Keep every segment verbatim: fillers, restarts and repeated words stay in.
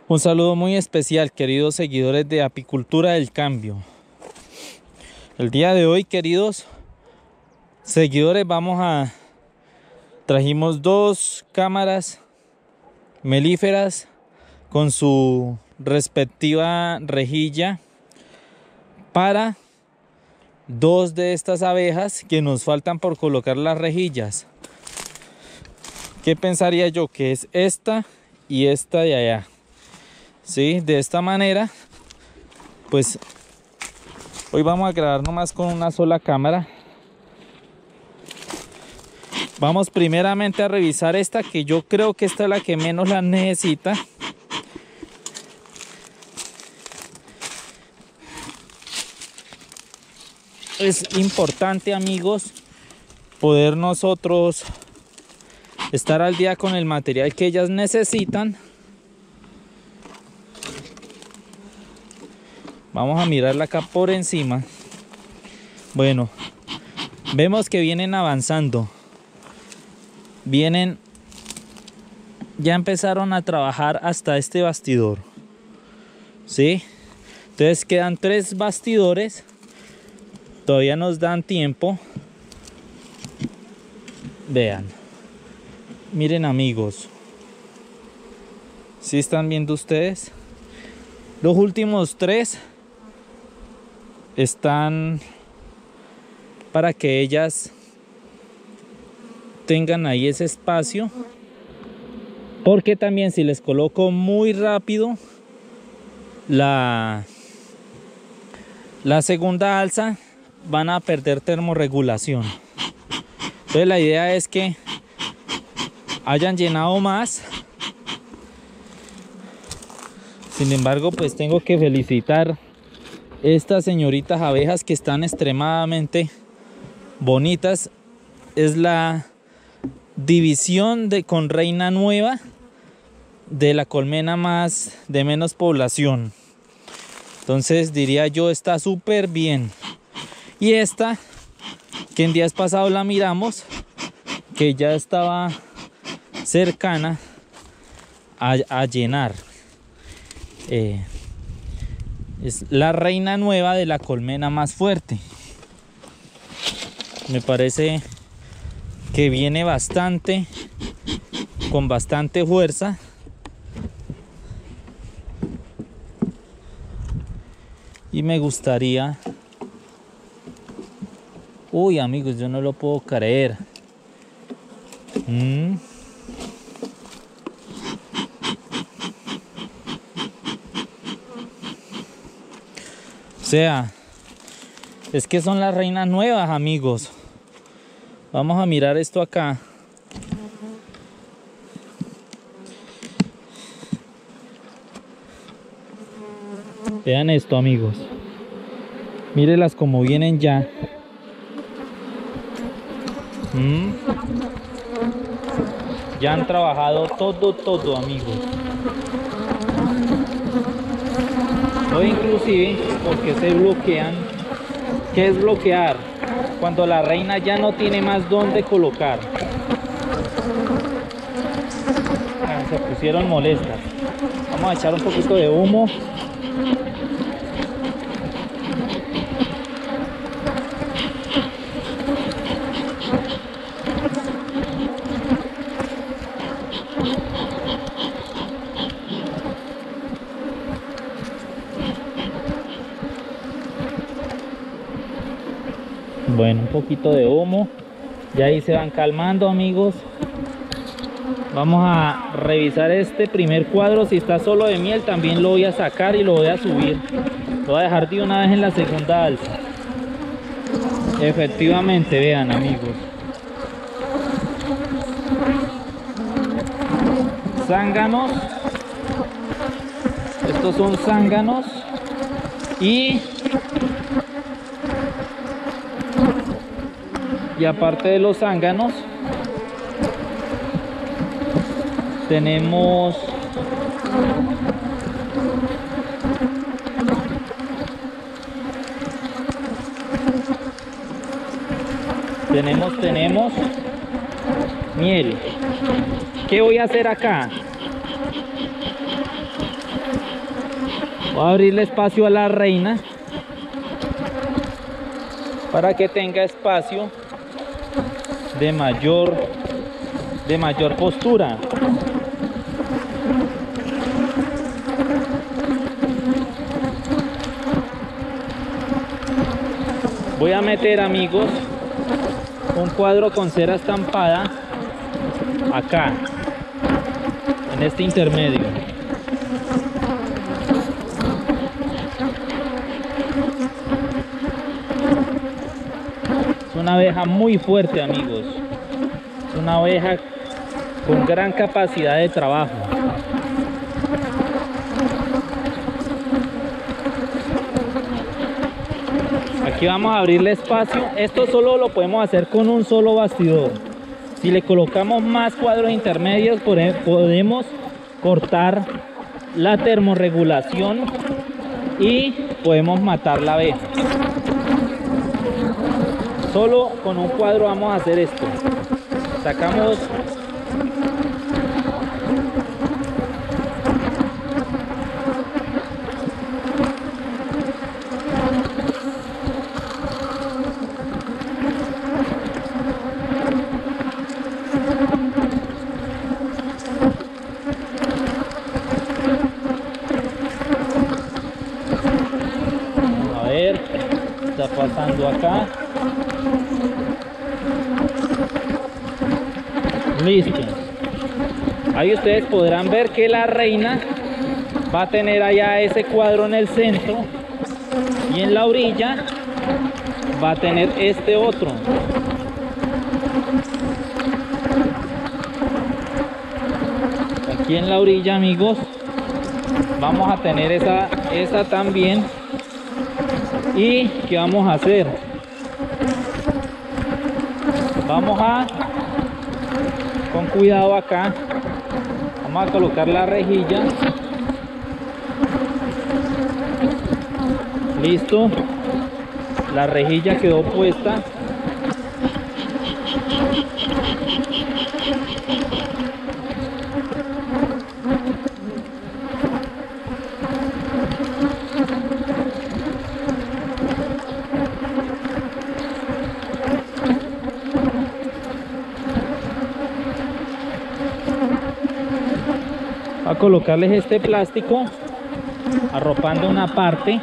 Un saludo muy especial, queridos seguidores de Apicultura del Cambio. El día de hoy, queridos seguidores, vamos a... Trajimos dos cámaras melíferas con su respectiva rejilla para dos de estas abejas que nos faltan por colocar las rejillas. ¿Qué pensaría yo? Que es esta y esta de allá. Sí, de esta manera, pues hoy vamos a grabar nomás con una sola cámara. Vamos primeramente a revisar esta, que yo creo que esta es la que menos la necesita. Es importante, amigos, poder nosotros estar al día con el material que ellas necesitan. Vamos a mirarla acá por encima. Bueno, vemos que vienen avanzando. Vienen, ya empezaron a trabajar hasta este bastidor. ¿Sí? Entonces quedan tres bastidores. Todavía nos dan tiempo. Vean. Miren, amigos. ¿Sí están viendo ustedes? Los últimos tres están para que ellas tengan ahí ese espacio, porque también si les coloco muy rápido la la segunda alza, van a perder termorregulación. Entonces la idea es que hayan llenado más. Sin embargo, pues tengo que felicitar estas señoritas abejas que están extremadamente bonitas. Es la división de con reina nueva de la colmena más de menos población. Entonces diría yo, está súper bien. Y esta, que en días pasados la miramos, que ya estaba cercana a, a llenar. Eh, es la reina nueva de la colmena más fuerte. Me parece que viene bastante, con bastante fuerza. Y me gustaría... Uy, amigos, yo no lo puedo creer. Mm. O sea, es que son las reinas nuevas, amigos. Vamos a mirar esto acá. Vean esto, amigos. Mírenlas como vienen ya. ¿Mm? Ya han trabajado todo, todo, amigos. O inclusive porque se bloquean. ¿Qué es bloquear? Cuando la reina ya no tiene más dónde colocar. Ah, se pusieron molestas. Vamos a echar un poquito de humo. Bueno, un poquito de humo. Ya ahí se van calmando, amigos. Vamos a revisar este primer cuadro. Si está solo de miel, también lo voy a sacar y lo voy a subir. Lo voy a dejar de una vez en la segunda alza. Efectivamente, vean, amigos. Zánganos. Estos son zánganos. Y... Y aparte de los zánganos, tenemos tenemos tenemos miel. ¿Qué voy a hacer acá? Voy a abrirle espacio a la reina para que tenga espacio de mayor de mayor postura. Voy a meter, amigos, un cuadro con cera estampada acá, en este intermedio. Es una abeja muy fuerte, amigos. Es una abeja con gran capacidad de trabajo. Aquí vamos a abrirle espacio. Esto solo lo podemos hacer con un solo bastidor. Si le colocamos más cuadros intermedios, podemos cortar la termorregulación y podemos matar la abeja. Solo con un cuadro vamos a hacer esto. Sacamos a ver, está pasando acá. Listo. Ahí ustedes podrán ver que la reina va a tener allá ese cuadro en el centro y en la orilla va a tener este otro. Aquí en la orilla, amigos, vamos a tener esa, esa también. ¿Y qué vamos a hacer? Vamos a, con cuidado acá, vamos a colocar la rejilla. Listo, la rejilla quedó puesta. A colocarles este plástico arropando una parte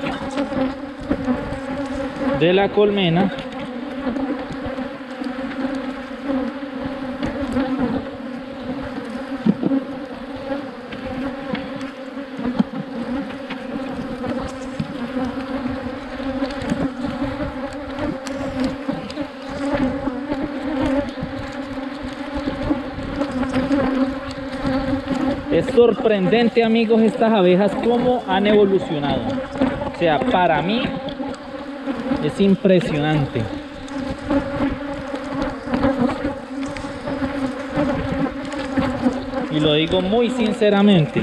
de la colmena. Es sorprendente, amigos, estas abejas cómo han evolucionado. O sea, para mí es impresionante. Y lo digo muy sinceramente.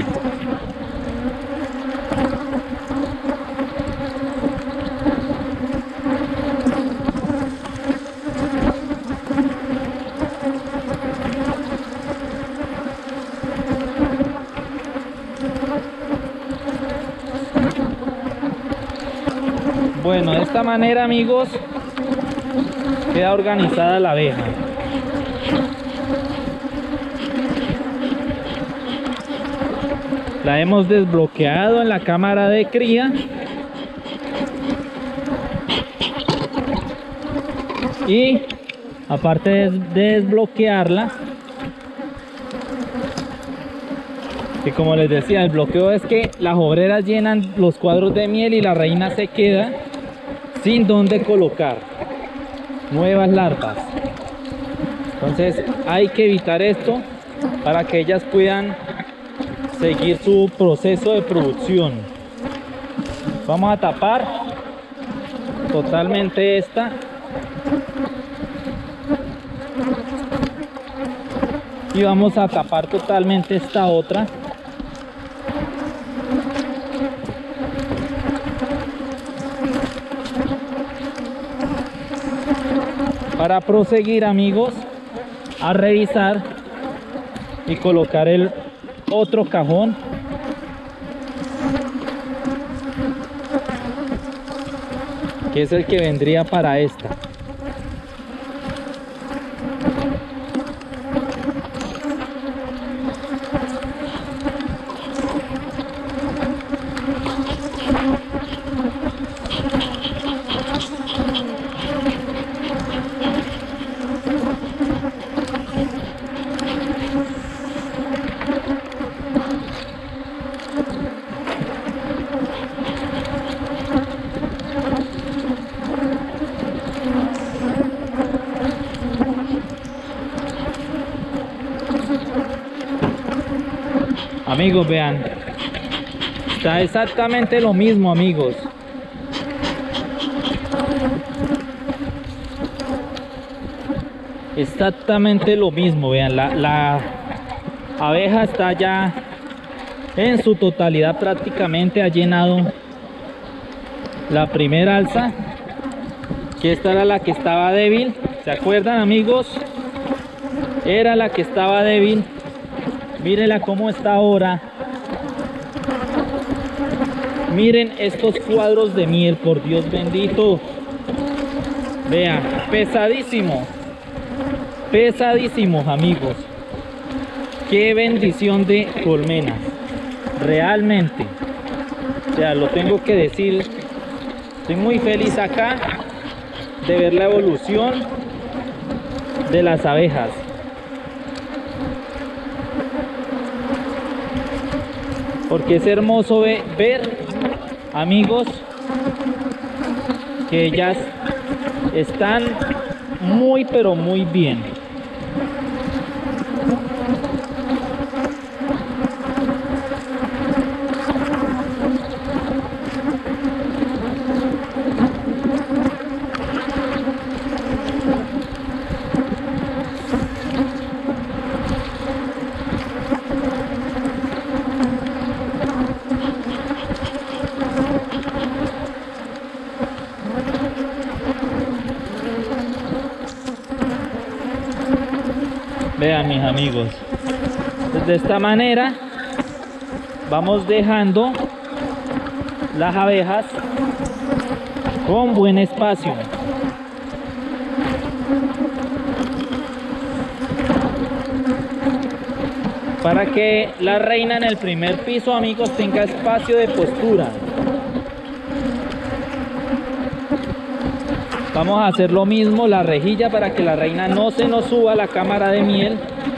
Bueno, de esta manera, amigos, queda organizada la abeja. La hemos desbloqueado en la cámara de cría. Y aparte de desbloquearla, que como les decía, el bloqueo es que las obreras llenan los cuadros de miel y la reina se queda sin dónde colocar nuevas larvas. Entonces hay que evitar esto para que ellas puedan seguir su proceso de producción. Vamos a tapar totalmente esta. Y vamos a tapar totalmente esta otra. Para proseguir, amigos, a revisar y colocar el otro cajón que es el que vendría para esta. Amigos, vean, está exactamente lo mismo, amigos. Exactamente lo mismo, vean, la, la abeja está ya en su totalidad, prácticamente ha llenado la primera alza, que esta era la que estaba débil. ¿Se acuerdan, amigos? Era la que estaba débil. Mírenla cómo está ahora. Miren estos cuadros de miel, por Dios bendito. Vean, pesadísimo. Pesadísimos, amigos. Qué bendición de colmenas. Realmente. O sea, lo tengo que decir. Estoy muy feliz acá de ver la evolución de las abejas. Porque es hermoso ve, ver, amigos, que ellas están muy pero muy bien. Vean, mis amigos, de esta manera vamos dejando las abejas con buen espacio. Para que la reina en el primer piso, amigos, tenga espacio de postura. Vamos a hacer lo mismo, la rejilla, para que la reina no se nos suba a la cámara de miel.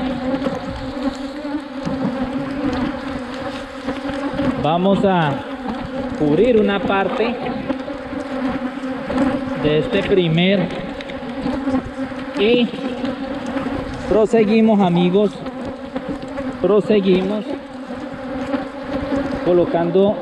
Vamos a cubrir una parte de este primer y proseguimos, amigos, proseguimos colocando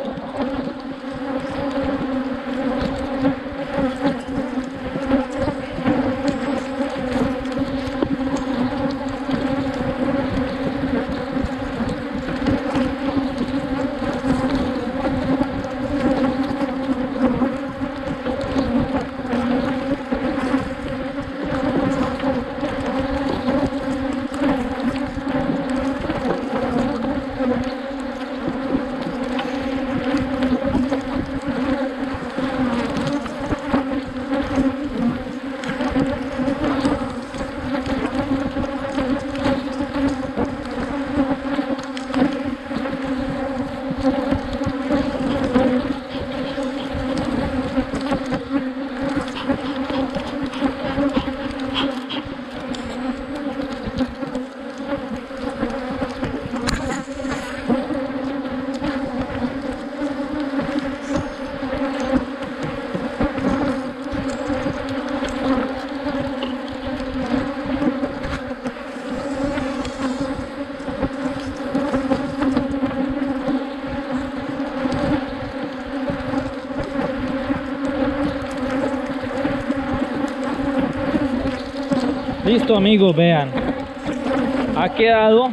listo, amigos. Vean, ha quedado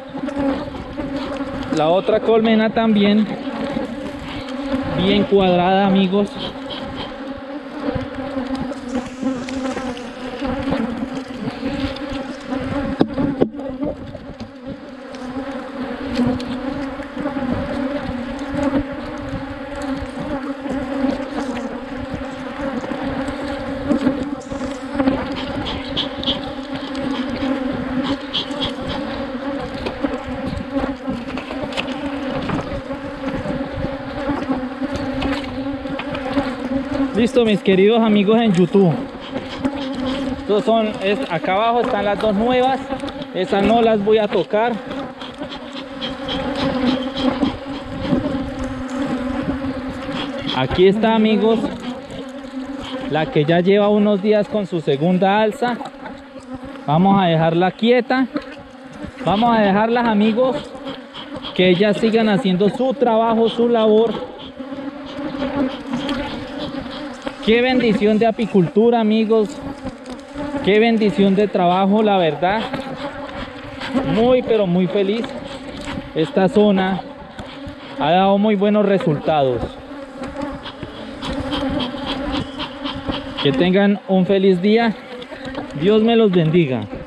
la otra colmena también bien cuadrada, amigos. Listo, mis queridos amigos en YouTube. Estos son, es, acá abajo están las dos nuevas. Esas no las voy a tocar. Aquí está, amigos, la que ya lleva unos días con su segunda alza. Vamos a dejarla quieta. Vamos a dejarlas, amigos, que ellas sigan haciendo su trabajo, su labor. Qué bendición de apicultura, amigos. Qué bendición de trabajo, la verdad. Muy, pero muy feliz. Esta zona ha dado muy buenos resultados. Que tengan un feliz día. Dios me los bendiga.